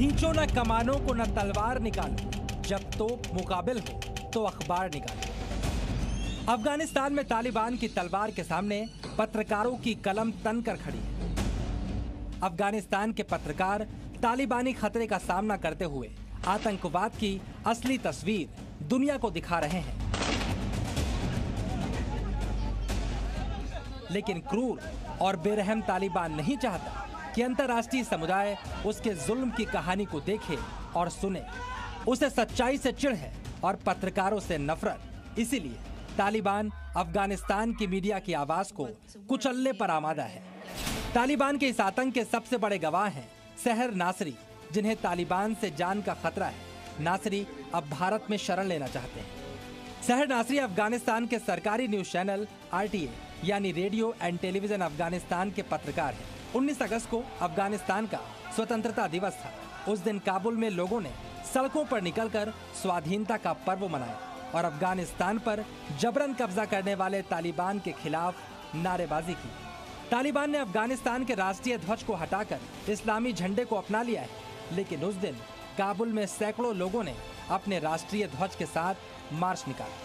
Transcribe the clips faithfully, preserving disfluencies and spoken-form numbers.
खींचो न कमानों को न तलवार निकालो, जब तो मुकाबिल हो तो अखबार निकालो। अफगानिस्तान में तालिबान की तलवार के सामने पत्रकारों की कलम तन कर खड़ी है। अफगानिस्तान के पत्रकार तालिबानी खतरे का सामना करते हुए आतंकवाद की असली तस्वीर दुनिया को दिखा रहे हैं। लेकिन क्रूर और बेरहम तालिबान नहीं चाहता कि अंतर्राष्ट्रीय समुदाय उसके जुल्म की कहानी को देखे और सुने। उसे सच्चाई से चिढ़ है और पत्रकारों से नफरत। इसीलिए तालिबान अफगानिस्तान की मीडिया की आवाज को कुचलने पर आमादा है। तालिबान के इस आतंक के सबसे बड़े गवाह हैं सहर नासरी, जिन्हें तालिबान से जान का खतरा है। नासरी अब भारत में शरण लेना चाहते हैं। सहर नासरी अफगानिस्तान के सरकारी news channel R T A यानी रेडियो एंड टेलीविजन अफगानिस्तान के पत्रकार हैं। उन्नीस अगस्त को अफगानिस्तान का स्वतंत्रता दिवस था। उस दिन काबुल में लोगों ने सड़कों पर निकलकर स्वाधीनता का पर्व मनाया और अफगानिस्तान पर जबरन कब्जा करने वाले तालिबान के खिलाफ नारेबाजी की। तालिबान ने अफगानिस्तान के राष्ट्रीय ध्वज को हटाकर इस्लामी झंडे को अपना लिया है, लेकिन उस दिन काबुल में सैकड़ों लोगों ने अपने राष्ट्रीय ध्वज के साथ मार्च निकाला।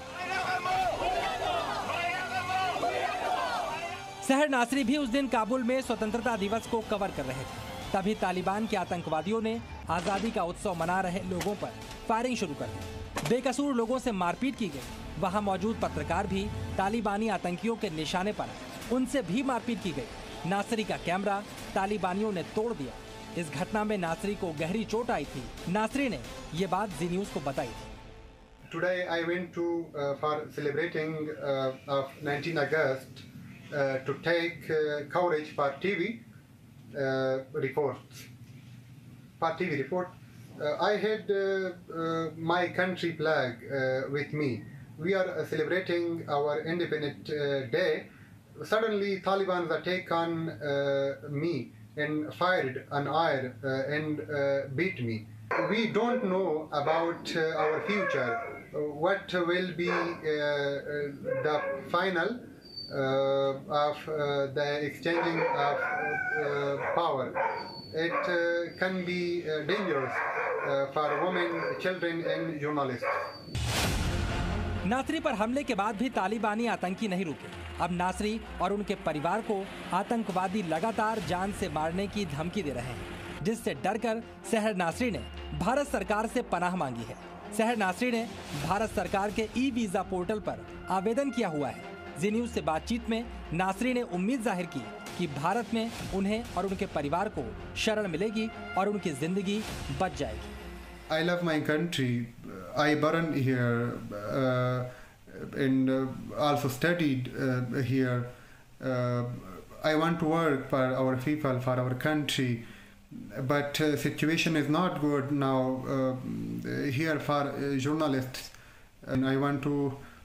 सहर नासरी भी उस दिन काबुल में स्वतंत्रता दिवस को कवर कर रहे थे। तभी तालिबान के आतंकवादियों ने आजादी का उत्सव मना रहे लोगों पर फायरिंग शुरू कर दी। बेकसूर लोगों से मारपीट की गई। वहां मौजूद पत्रकार भी तालिबानी आतंकियों के निशाने पर आए। उनसे भी मारपीट की गई। नासरी का कैमरा तालिबानियों ने तोड़ दिया। इस घटना में नासरी को गहरी चोट आई थी। नासरी ने ये बात जी न्यूज को बताई थी। Today I went to uh, for celebrating uh, of nineteen August uh, to take uh, coverage for T V uh, reports. For T V report, uh, I had uh, uh, my country flag uh, with me. We are uh, celebrating our independent uh, day. Suddenly, Taliban attack on uh, me and fired an air uh, and uh, beat me. We don't know about uh, our future. Uh, what will be uh, uh, the final uh, of uh, the exchanging of uh, power? It uh, can be uh, dangerous uh, for women, children and journalists. नासरी पर हमले के बाद भी तालिबानी आतंकी नहीं रुके। अब नासरी और उनके परिवार को आतंकवादी लगातार जान से मारने की धमकी दे रहे हैं, जिससे डरकर सहर नासरी ने भारत सरकार से पनाह मांगी है। सहर नासरी ने भारत सरकार के ई वीजा पोर्टल पर आवेदन किया हुआ है। जी न्यूज से बातचीत में नासरी ने उम्मीद जाहिर की कि भारत में उन्हें और उनके परिवार को शरण मिलेगी और उनकी जिंदगी बच जाएगी। I love my country. I born here uh, and uh, also studied uh, here. Uh, I want to work for our people, for our country. But uh, situation is not good now uh, here for uh, journalists, and I want to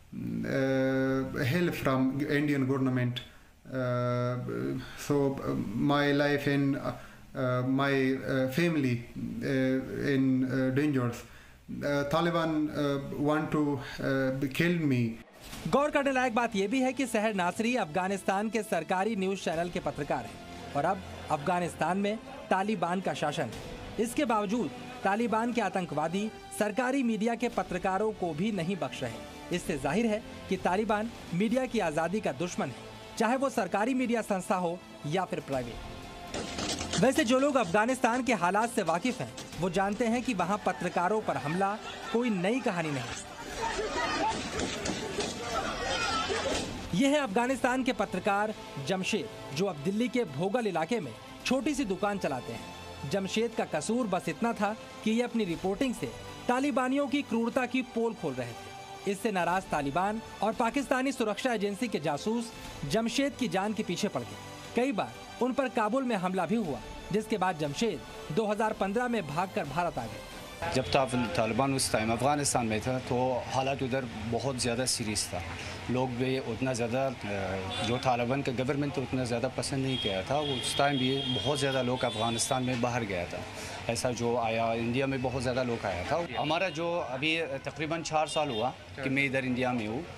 uh, help from Indian government. Uh, so uh, my life in uh, uh, my uh, family uh, in uh, dangers. Uh, Taliban uh, want to uh, kill me. गौर करने लायक बात यह भी है कि सहर नासरी अफगानिस्तान के सरकारी न्यूज चैनल के पत्रकार हैं और अब अफगानिस्तान में तालिबान का शासन है। इसके बावजूद तालिबान के आतंकवादी सरकारी मीडिया के पत्रकारों को भी नहीं बख्श रहे। इससे जाहिर है कि तालिबान मीडिया की आजादी का दुश्मन है, चाहे वो सरकारी मीडिया संस्था हो या फिर प्राइवेट। वैसे जो लोग अफगानिस्तान के हालात से वाकिफ हैं, वो जानते हैं कि वहां पत्रकारों पर हमला कोई नई कहानी नहीं। यह है अफगानिस्तान के पत्रकार जमशेद, जो अब दिल्ली के भोगल इलाके में छोटी सी दुकान चलाते हैं। जमशेद का कसूर बस इतना था कि ये अपनी रिपोर्टिंग से तालिबानियों की क्रूरता की पोल खोल रहे थे। इससे नाराज तालिबान और पाकिस्तानी सुरक्षा एजेंसी के जासूस जमशेद की जान के पीछे पड़ गए। कई बार उन पर काबुल में हमला भी हुआ, जिसके बाद जमशेद दो हज़ार पंद्रह में भागकर भारत आ गए। जब तालिबान उस टाइम अफ़गानिस्तान में था तो हालात उधर बहुत ज़्यादा सीरियस था। लोग भी उतना ज़्यादा जो तालिबान का गवर्नमेंट उतना ज़्यादा पसंद नहीं किया था। उस टाइम भी बहुत ज़्यादा लोग अफ़गानिस्तान में बाहर गया था। ऐसा जो आया इंडिया में बहुत ज़्यादा लोग आया था। हमारा जो अभी तकरीबन चार साल हुआ कि मैं इधर इंडिया में हूँ,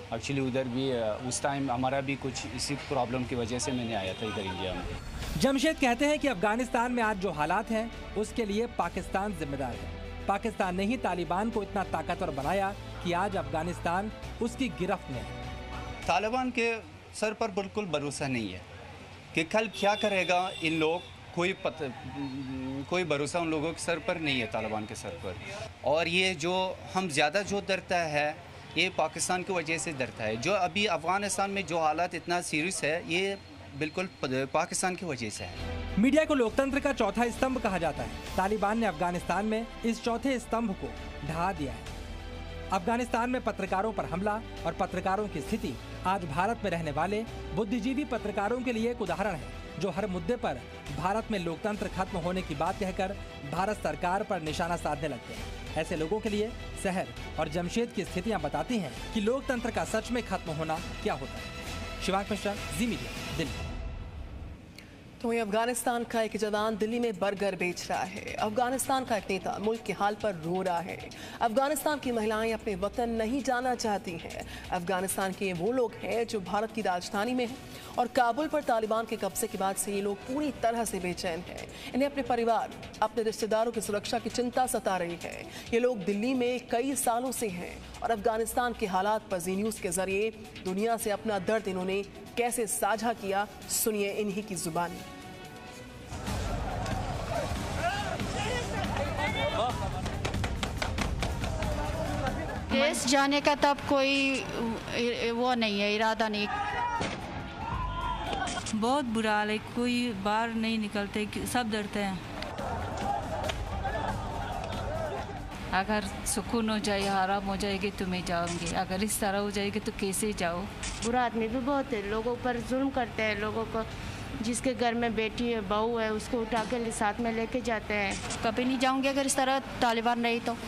एक्चुअली उधर भी उस टाइम हमारा भी कुछ इसी प्रॉब्लम की वजह से मैंने आया था इधर इंडिया में। जमशेद कहते हैं कि अफगानिस्तान में आज जो हालात हैं उसके लिए पाकिस्तान जिम्मेदार है। पाकिस्तान ने ही तालिबान को इतना ताकतवर बनाया कि आज अफगानिस्तान उसकी गिरफ्त में है। तालिबान के सर पर बिल्कुल भरोसा नहीं है कि कल क्या करेगा इन लोग, कोई पत, कोई भरोसा उन लोगों के सर पर नहीं है, तालिबान के सर पर। और ये जो हम ज़्यादा जो डरता है ये पाकिस्तान की वजह से डरता है। जो अभी अफ़गानिस्तान में जो हालात इतना सीरियस है ये बिल्कुल पाकिस्तान की वजह से है। मीडिया को लोकतंत्र का चौथा स्तंभ कहा जाता है। तालिबान ने अफगानिस्तान में इस चौथे स्तंभ को ढहा दिया है। अफगानिस्तान में पत्रकारों पर हमला और पत्रकारों की स्थिति आज भारत में रहने वाले बुद्धिजीवी पत्रकारों के लिए एक उदाहरण है, जो हर मुद्दे पर भारत में लोकतंत्र खत्म होने की बात कहकर भारत सरकार पर निशाना साधने लगते हैं। ऐसे लोगों के लिए शहर और जमशेद की स्थितियां बताती हैं कि लोकतंत्र का सच में खत्म होना क्या होता है। शिवांक मिश्रा, जी मीडिया, दिल्ली। तो वहीं अफगानिस्तान का एक जवान दिल्ली में बर्गर बेच रहा है। अफगानिस्तान का एक नेता मुल्क के हाल पर रो रहा है। अफगानिस्तान की महिलाएं अपने वतन नहीं जाना चाहती हैं। अफगानिस्तान के वो लोग हैं जो भारत की राजधानी में हैं और काबुल पर तालिबान के कब्जे के बाद से ये लोग पूरी तरह से बेचैन हैं। इन्हें अपने परिवार, अपने रिश्तेदारों की सुरक्षा की चिंता सता रही है। ये लोग दिल्ली में कई सालों से हैं और अफगानिस्तान के हालात पर जी न्यूज़ के जरिए दुनिया से अपना दर्द इन्होंने कैसे साझा किया, सुनिए इन्हीं की जुबानी। देश जाने का तब कोई वो नहीं है, इरादा नहीं। बहुत बुरा हाल है, कोई बाहर नहीं निकलते, सब डरते हैं। अगर सुकून हो जाए, आराम हो जाएगी तो मैं जाऊंगी, अगर इस तरह हो जाएगी तो कैसे जाओ। बुरा आदमी भी बहुत है, लोगों पर जुल्म करते हैं। लोगों को जिसके घर में बेटी है, बहू है, उसको उठा के साथ में लेके जाते हैं। कभी नहीं जाऊंगी अगर इस तरह तालिबान नहीं तो।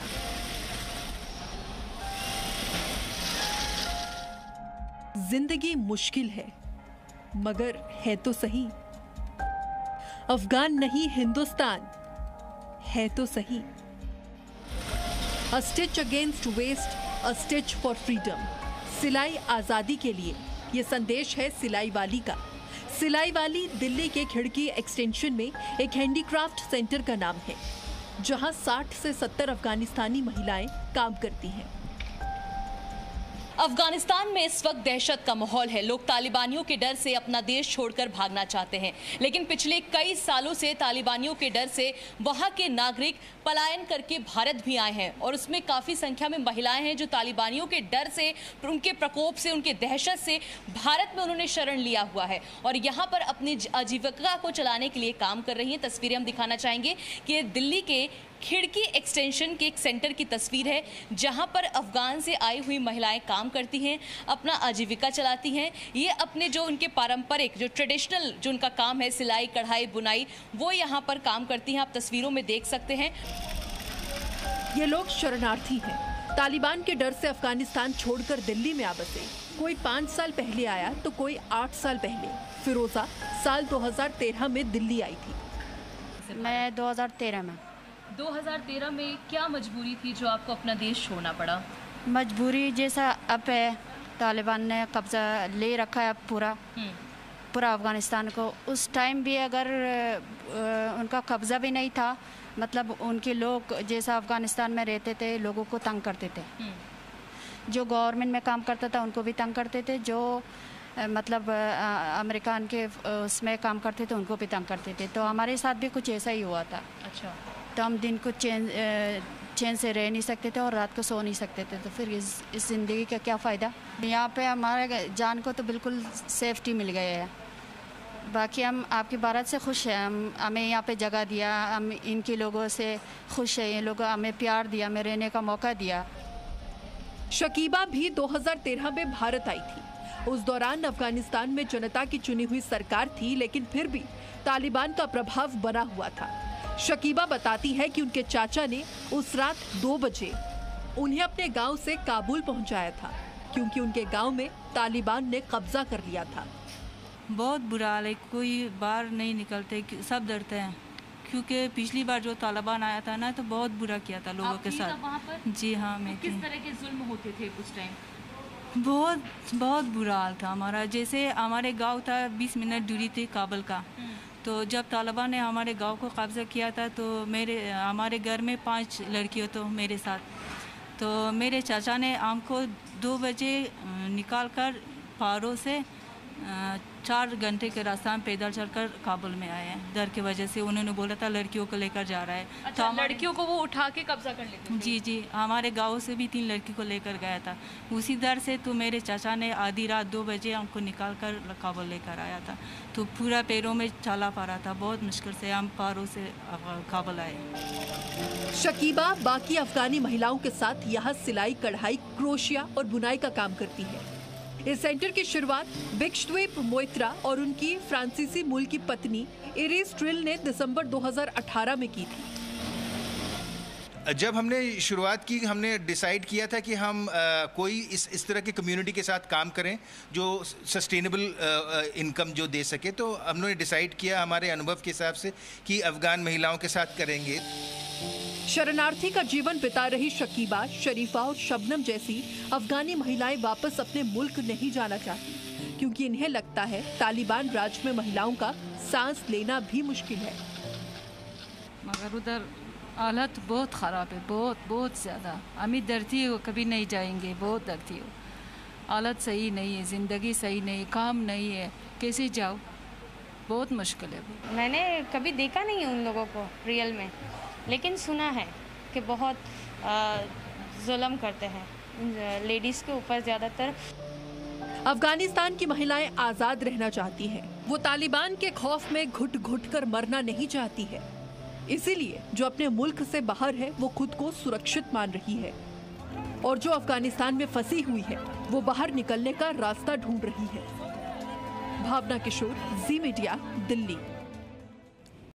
जिंदगी मुश्किल है मगर है तो सही। अफगान नहीं हिंदुस्तान है तो सही। A stitch against waste, a stitch for freedom. सिलाई आजादी के लिए, ये संदेश है सिलाई वाली का। सिलाई वाली दिल्ली के खिड़की एक्सटेंशन में एक हैंडीक्राफ्ट सेंटर का नाम है, जहां साठ से सत्तर अफगानिस्तानी महिलाएं काम करती हैं। अफगानिस्तान में इस वक्त दहशत का माहौल है। लोग तालिबानियों के डर से अपना देश छोड़कर भागना चाहते हैं, लेकिन पिछले कई सालों से तालिबानियों के डर से वहां के नागरिक पलायन करके भारत भी आए हैं और उसमें काफ़ी संख्या में महिलाएं हैं जो तालिबानियों के डर से, उनके प्रकोप से, उनके दहशत से भारत में उन्होंने शरण लिया हुआ है और यहाँ पर अपनी आजीविका को चलाने के लिए काम कर रही हैं। तस्वीरें हम दिखाना चाहेंगे कि दिल्ली के खिड़की एक्सटेंशन के एक सेंटर की तस्वीर है, जहां पर अफगान से आई हुई महिलाएं काम करती हैं, अपना आजीविका चलाती हैं। ये अपने जो उनके पारंपरिक, जो ट्रेडिशनल जो उनका काम है, सिलाई, कढ़ाई, बुनाई, वो यहाँ पर काम करती हैं। आप तस्वीरों में देख सकते हैं। ये लोग शरणार्थी हैं। तालिबान के डर से अफगानिस्तान छोड़कर दिल्ली में आ बसे। कोई पाँच साल पहले आया तो कोई आठ साल पहले। फिरोजा साल दो हज़ार तेरह में दिल्ली आई थी। मैं दो हज़ार तेरह में दो हज़ार तेरह में क्या मजबूरी थी जो आपको अपना देश छोड़ना पड़ा? मजबूरी जैसा अब है, तालिबान ने कब्जा ले रखा है पूरा पूरा अफ़गानिस्तान को। उस टाइम भी अगर उनका कब्जा भी नहीं था, मतलब उनके लोग जैसा अफ़गानिस्तान में रहते थे, लोगों को तंग करते थे। जो गवर्नमेंट में काम करता था उनको भी तंग करते थे, जो मतलब अमेरिकन के उसमें काम करते थे उनको भी तंग करते थे। तो हमारे साथ भी कुछ ऐसा ही हुआ था। अच्छा। तो हम दिन को चैन चैन से रह नहीं सकते थे और रात को सो नहीं सकते थे, तो फिर इस इस ज़िंदगी का क्या फ़ायदा। यहाँ पे हमारे जान को तो बिल्कुल सेफ्टी मिल गई है। बाकी हम आपकी भारत से खुश हैं। हम हमें यहाँ पे जगह दिया, हम इनके लोगों से खुश हैं। ये लोग हमें प्यार दिया, हमें रहने का मौका दिया। शकीबा भी दो हज़ार तेरह में भारत आई थी। उस दौरान अफगानिस्तान में जनता की चुनी हुई सरकार थी, लेकिन फिर भी तालिबान का प्रभाव बना हुआ था। शकीबा बताती है कि उनके चाचा ने उस रात दो बजे उन्हें अपने गांव से काबुल पहुंचाया था, क्योंकि उनके गांव में तालिबान ने कब्जा कर लिया था। बहुत बुरा हाल है, कोई बाहर नहीं निकलते, सब डरते हैं, क्योंकि पिछली बार जो तालिबान आया था ना, तो बहुत बुरा किया था लोगों के साथ। वहाँ पर? जी हाँ, मैं किस तरह के जुल्म होते थे उस टाइम? बहुत बहुत बुरा हाल था हमारा। जैसे हमारे गांव था बीस मिनट दूरी थी काबुल का, तो जब तालिबान ने हमारे गांव को कब्जा किया था तो मेरे हमारे घर में पांच लड़कियों तो मेरे साथ, तो मेरे चाचा ने हमको दो बजे निकाल कर पारो से चार घंटे के रास्ता में पैदल चलकर काबुल में आए हैं। डर की वजह से उन्होंने बोला था लड़कियों को लेकर जा रहा है। अच्छा, तो लड़कियों को वो उठा के कब्जा कर लेते थे? जी जी, हमारे गांव से भी तीन लड़की को लेकर गया था। उसी डर से तो मेरे चाचा ने आधी रात दो बजे हमको निकाल कर काबुल लेकर आया था। तो पूरा पैरों में चला पा रहा था, बहुत मुश्किल से हम पारों से काबुल आए। शकीबा बाकी अफगानी महिलाओं के साथ यहाँ सिलाई, कढ़ाई, क्रोशिया और बुनाई का काम करती है। इस सेंटर की शुरुआत बिक्शद्वीप मोइत्रा और उनकी फ्रांसीसी मूल की पत्नी इरिस ट्रिल ने दिसंबर दो हज़ार अठारह में की थी। जब हमने शुरुआत की, हमने डिसाइड किया था कि हम आ, कोई इस इस तरह की कम्युनिटी के साथ काम करें जो सस्टेनेबल इनकम जो दे सके। तो हमने डिसाइड किया हमारे अनुभव के हिसाब से कि अफगान महिलाओं के साथ करेंगे। शरणार्थी का जीवन बिता रही शकीबा, शरीफा और शबनम जैसी अफगानी महिलाएं वापस अपने मुल्क नहीं जाना चाहती, क्योंकि इन्हें लगता है तालिबान राज में महिलाओं का सांस लेना भी मुश्किल है। मगर उधर हालत बहुत ख़राब है, बहुत बहुत ज़्यादा। हमें डरती हो, कभी नहीं जाएंगे, बहुत डरती हो। हालत सही नहीं है, ज़िंदगी सही नहीं, काम नहीं है, कैसे जाओ, बहुत मुश्किल है। मैंने कभी देखा नहीं है उन लोगों को रियल में, लेकिन सुना है कि बहुत जुल्म करते हैं लेडीज़ के ऊपर ज़्यादातर। अफगानिस्तान की महिलाएं आज़ाद रहना चाहती हैं। वो तालिबान के खौफ में घुट घुट कर मरना नहीं चाहती है। इसीलिए जो अपने मुल्क से बाहर है वो खुद को सुरक्षित मान रही है, और जो अफगानिस्तान में फंसी हुई है वो बाहर निकलने का रास्ता ढूंढ रही है। भावना किशोर, जी मीडिया, दिल्ली।